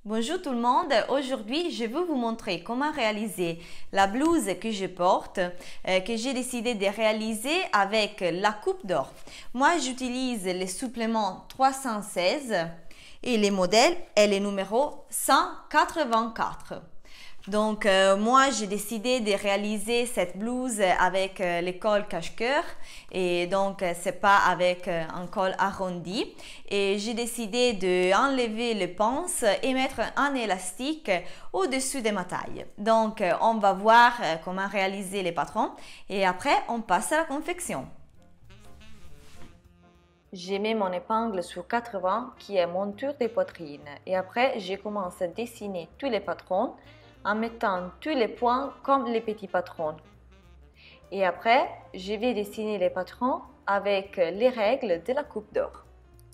Bonjour tout le monde, aujourd'hui je vais vous montrer comment réaliser la blouse que je porte, que j'ai décidé de réaliser avec la coupe d'or. Moi j'utilise les suppléments 316 et les modèles est le numéro 184. Donc moi j'ai décidé de réaliser cette blouse avec le col cache-cœur et donc c'est pas avec un col arrondi et j'ai décidé de enlever le pince et mettre un élastique au-dessus de ma taille. Donc on va voir comment réaliser les patrons et après on passe à la confection. J'ai mis mon épingle sur 80 qui est monture des poitrines et après j'ai commencé à dessiner tous les patrons en mettant tous les points comme les petits patrons. Et après, je vais dessiner les patrons avec les règles de la coupe d'or.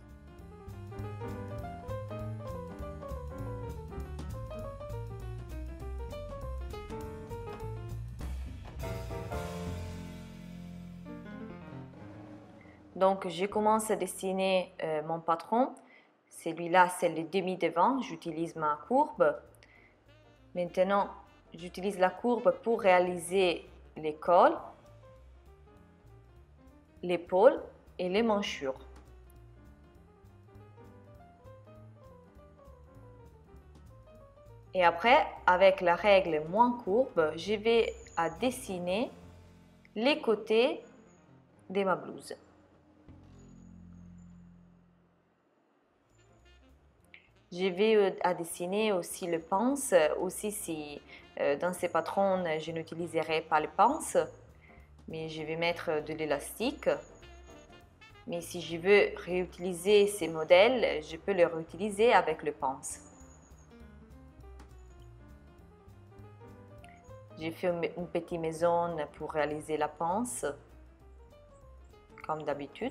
Donc, je commence à dessiner mon patron. Celui-là, c'est le demi-devant. J'utilise ma courbe. Maintenant, j'utilise la courbe pour réaliser les cols, l'épaule et les manchures. Et après, avec la règle moins courbe, je vais dessiner les côtés de ma blouse. Je vais dessiner aussi le pince, aussi si dans ces patrons je n'utiliserai pas le pince, mais je vais mettre de l'élastique. Mais si je veux réutiliser ces modèles, je peux les réutiliser avec le pince. J'ai fait une petite maison pour réaliser la pince, comme d'habitude.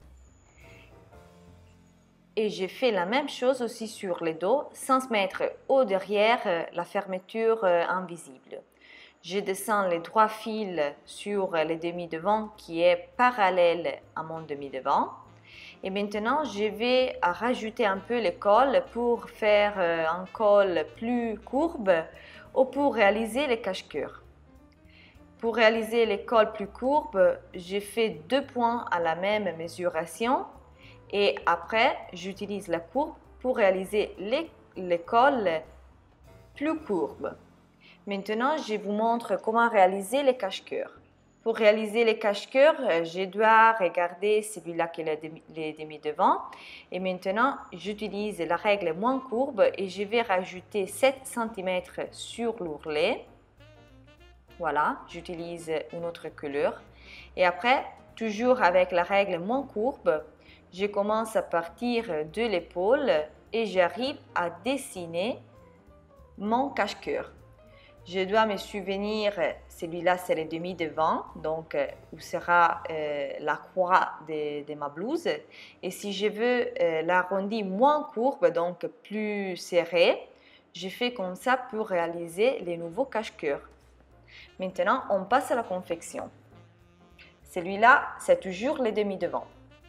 Et j'ai fait la même chose aussi sur les dos, sans mettre au derrière la fermeture invisible. Je descends les 3 fils sur le demi-devant qui est parallèle à mon demi-devant. Et maintenant, je vais rajouter un peu le col pour faire un col plus courbe ou pour réaliser les cache-cœurs. Pour réaliser les cols plus courbes, j'ai fait 2 points à la même mesuration. Et après, j'utilise la courbe pour réaliser les cols plus courbes. Maintenant, je vous montre comment réaliser les cache-cœurs. Pour réaliser les cache-cœurs, je dois regarder celui-là qui est le demi-devant. Et maintenant, j'utilise la règle moins courbe et je vais rajouter 7 cm sur l'ourlet. Voilà, j'utilise une autre couleur. Et après, toujours avec la règle moins courbe, je commence à partir de l'épaule et j'arrive à dessiner mon cache-cœur. Je dois me souvenir, celui-là c'est le demi-devant, donc où sera la croix de ma blouse. Et si je veux l'arrondi moins courbe, donc plus serré, je fais comme ça pour réaliser les nouveaux cache-cœurs. Maintenant, on passe à la confection. Celui-là, c'est toujours le demi-devant.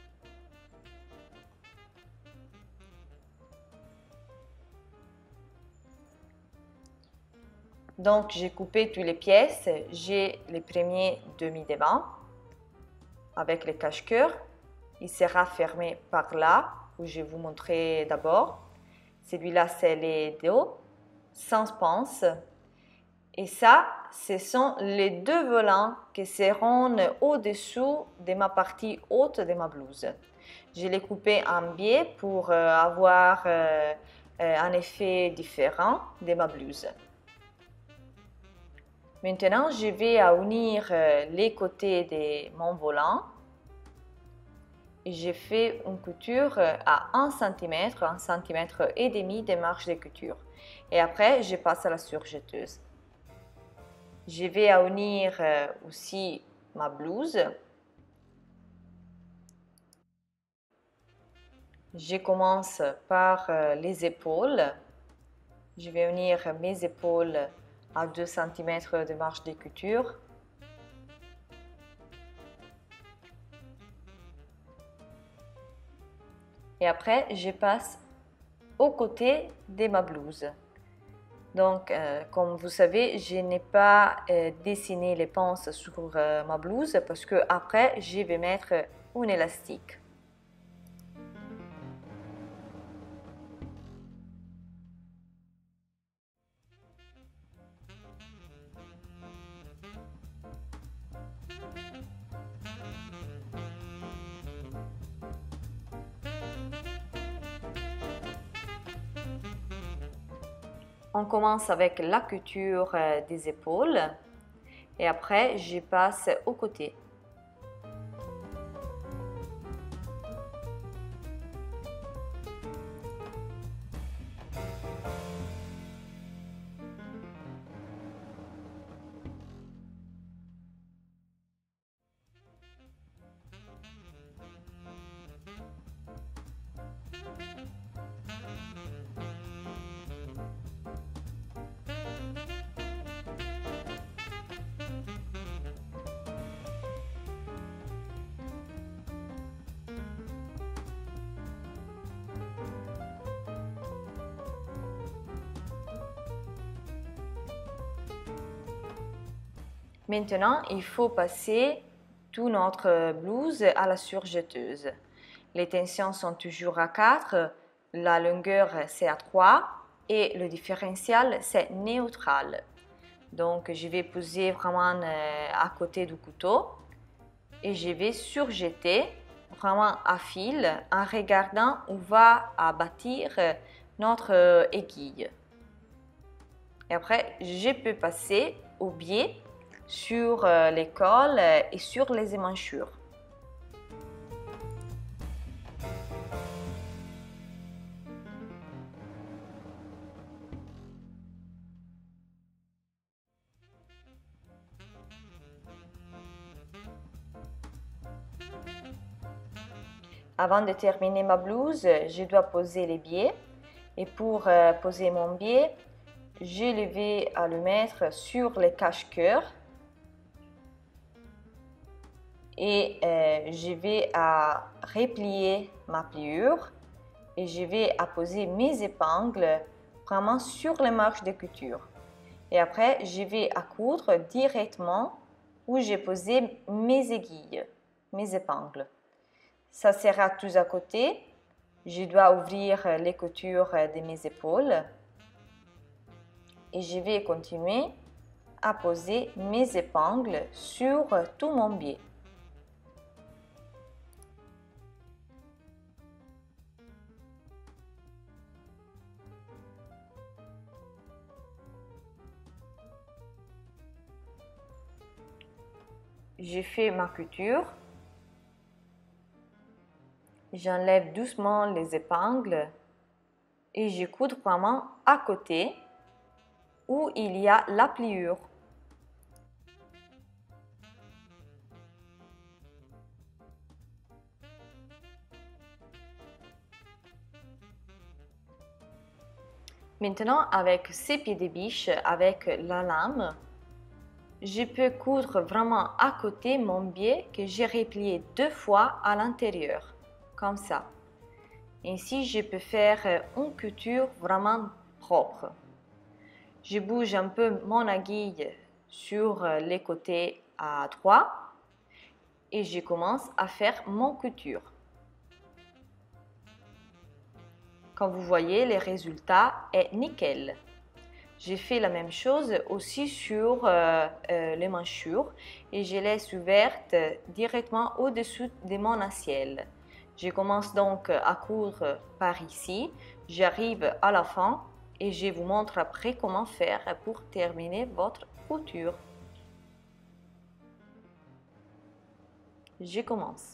Donc, j'ai coupé toutes les pièces. J'ai le premier demi-devant avec le cache-cœur. Il sera fermé par là, où je vais vous montrer d'abord. Celui-là, c'est les dos, sans pince. Et ça, ce sont les 2 volants qui seront au-dessous de ma partie haute de ma blouse. Je l'ai coupé en biais pour avoir un effet différent de ma blouse. Maintenant, je vais unir les côtés de mon volant et j'ai fait une couture à 1 cm, 1 cm et demi de marge de couture. Et après, je passe à la surjeteuse. Je vais unir aussi ma blouse. Je commence par les épaules. Je vais unir mes épaules à 2 cm de marge de couture. Et après, je passe aux côtés de ma blouse. Donc, comme vous savez, je n'ai pas dessiné les pinces sur ma blouse parce que après, je vais mettre un élastique. On commence avec la couture des épaules et après je passe au côté. Maintenant, il faut passer toute notre blouse à la surjeteuse. Les tensions sont toujours à 4, la longueur c'est à 3 et le différentiel c'est neutral. Donc, je vais poser vraiment à côté du couteau et je vais surjeter vraiment à fil en regardant où va bâtir notre aiguille. Et après, je peux passer au biais sur les cols et sur les émanchures. Avant de terminer ma blouse, je dois poser les biais. Et pour poser mon biais, je vais le mettre sur les cache-cœurs. Et je vais replier ma pliure. Et je vais poser mes épingles vraiment sur les marges de couture. Et après, je vais coudre directement où j'ai posé mes aiguilles, mes épingles. Ça sera tous à côté. Je dois ouvrir les coutures de mes épaules. Et je vais continuer à poser mes épingles sur tout mon biais. J'ai fait ma couture. J'enlève doucement les épingles et je coudre vraiment à côté où il y a la pliure. Maintenant, avec ces pieds de biche, avec la lame, je peux coudre vraiment à côté mon biais que j'ai replié 2 fois à l'intérieur, comme ça. Ainsi, je peux faire une couture vraiment propre. Je bouge un peu mon aiguille sur les côtés à droite et je commence à faire mon couture. Comme vous voyez, le résultat est nickel. J'ai fait la même chose aussi sur les manchures et je laisse ouverte directement au-dessus de mon assiette. Je commence donc à coudre par ici, j'arrive à la fin et je vous montre après comment faire pour terminer votre couture. Je commence.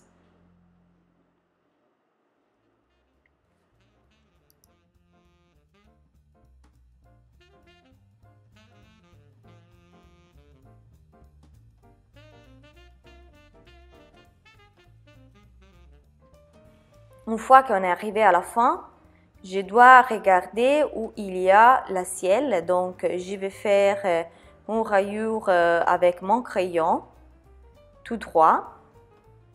Une fois qu'on est arrivé à la fin, je dois regarder où il y a la ciel. Donc, je vais faire une rayure avec mon crayon tout droit.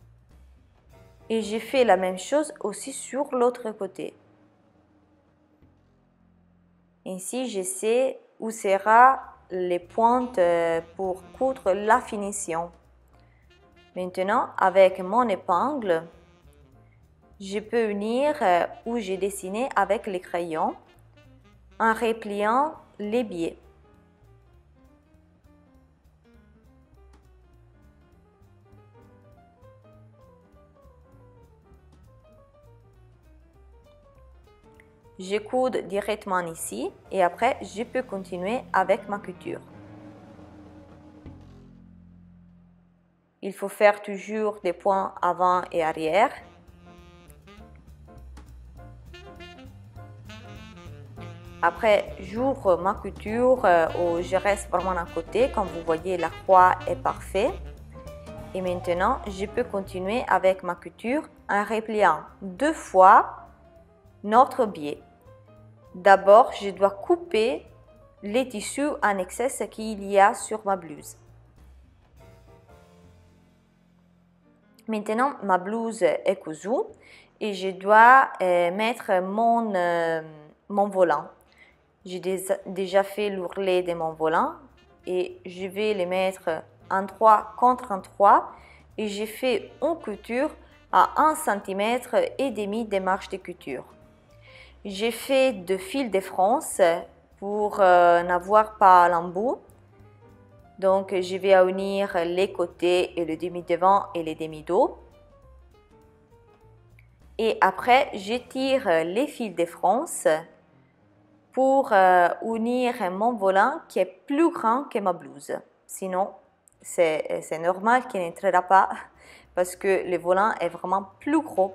Et j'ai fait la même chose aussi sur l'autre côté. Ainsi, je sais où sera les pointes pour coudre la finition. Maintenant, avec mon épingle, je peux unir où j'ai dessiné avec les crayons en repliant les biais. Je coude directement ici et après je peux continuer avec ma couture. Il faut faire toujours des points avant et arrière. Après, j'ouvre ma couture où je reste vraiment à côté. Comme vous voyez, la croix est parfaite. Et maintenant, je peux continuer avec ma couture en repliant 2 fois notre biais. D'abord, je dois couper les tissus en excès qu'il y a sur ma blouse. Maintenant, ma blouse est cousue et je dois mettre mon volant. J'ai déjà fait l'ourlet de mon volant et je vais les mettre en 3 contre 3 et j'ai fait une couture à 1,5 cm et demi de marge de couture. J'ai fait 2 fils de France pour n'avoir pas l'embout. Donc, je vais unir les côtés et le demi-devant et les demi-dos. Et après, je tire les fils de France pour unir mon volant qui est plus grand que ma blouse. Sinon, c'est normal qu'il n'entrera pas parce que le volant est vraiment plus gros.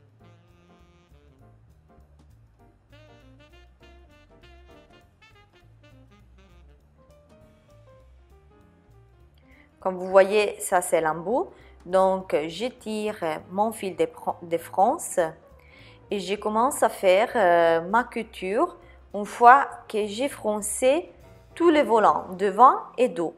Comme vous voyez, ça c'est l'embout. Donc, je tire mon fil de France et je commence à faire ma couture une fois que j'ai froncé tous les volants, devant et dos.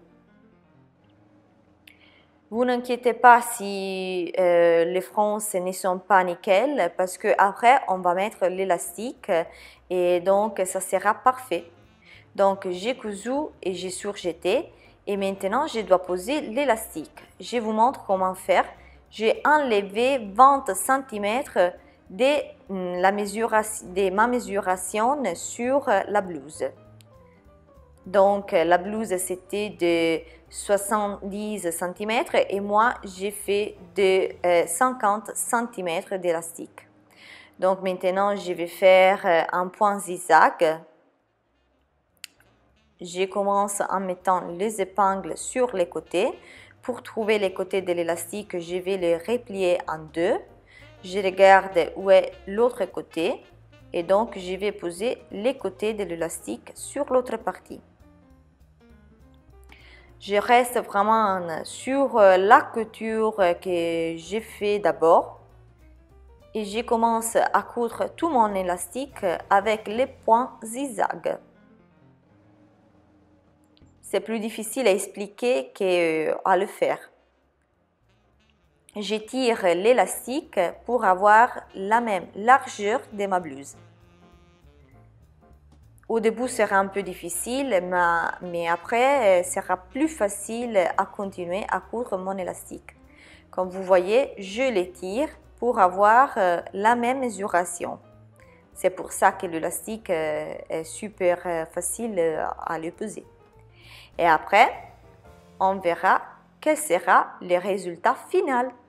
Vous n'inquiétez pas si les fronces ne sont pas nickel parce que après on va mettre l'élastique et donc ça sera parfait. Donc, j'ai cousu et j'ai surjeté. Et maintenant, je dois poser l'élastique. Je vous montre comment faire. J'ai enlevé 20 cm de ma mesuration sur la blouse. Donc, la blouse, c'était de 70 cm et moi, j'ai fait de 50 cm d'élastique. Donc, maintenant, je vais faire un point zigzag. Je commence en mettant les épingles sur les côtés. Pour trouver les côtés de l'élastique, je vais les replier en 2. Je regarde où est l'autre côté et donc je vais poser les côtés de l'élastique sur l'autre partie. Je reste vraiment sur la couture que j'ai fait d'abord et je commence à coudre tout mon élastique avec les points zigzag. C'est plus difficile à expliquer qu'à le faire. J'étire l'élastique pour avoir la même largeur de ma blouse. Au début, sera un peu difficile, mais après, sera plus facile à continuer à coudre mon élastique. Comme vous voyez, je l'étire pour avoir la même mesuration. C'est pour ça que l'élastique est super facile à le peser. Et après, on verra quel sera le résultat final.